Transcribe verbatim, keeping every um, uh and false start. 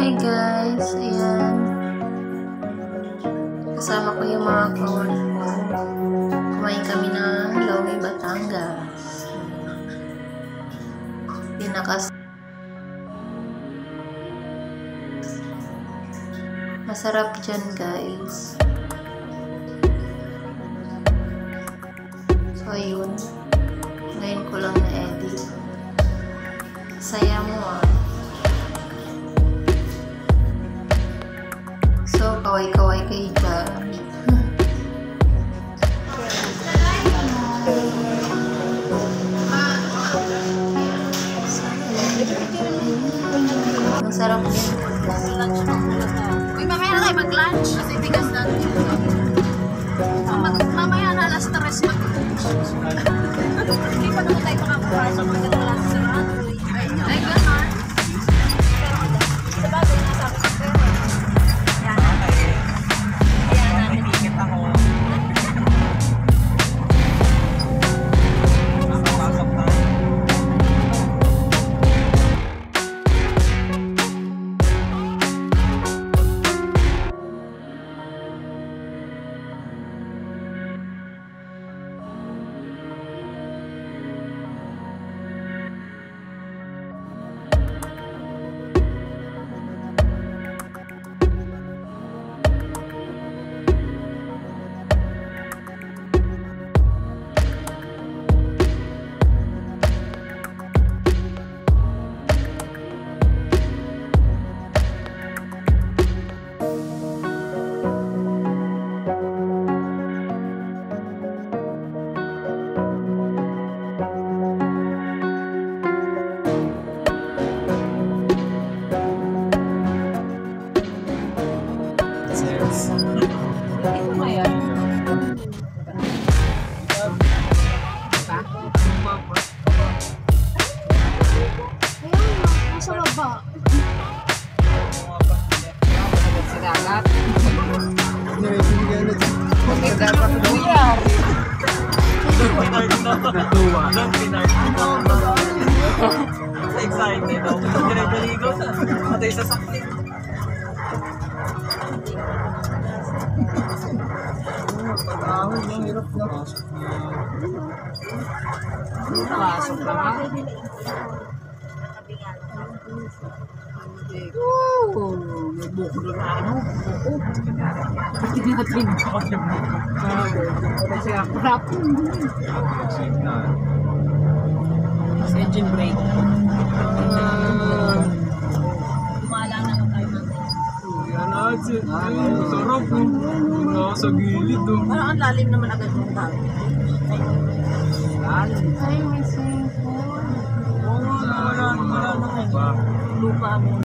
Hi guys, ayan. Kasama ko yung mga kawan ko. Kumain kami ng Lomi Batangas. Pinakas masarap dyan guys. So ayun, ngayon ko lang na-edit. Saya mo ah. So, kaway-kaway kayo dyan. Ang sarap din. Uy, mamaya na tayo mag-lunch. Kasi tigas natin. Mamaya na alas tres mag-lunch. Hindi pa naman tayo makakapasok. Mag-lunch sa runway. Ay, gano'n. Sa bagay na sabi ko pero. Yan. Yan natin. Ikit ako. Nakapasok tayo. Ito ba yan? Ayan, nasa baba. Sa dagat. Ito yung buyar. Natuwa. Excited ako. Daligo sa matay sa sakit. Pag-ahon niya, hirap na. Pasok na nga. Oo, may buko na ano. Oo. Pati natin. Kasi ako rapin. Engine brake. Kumala na lang tayo natin. Yan natin. Ay, sarap oh. Nasa gilid oh. Parang ang lalim naman agad ng tao. Lalim. Hi, Missus.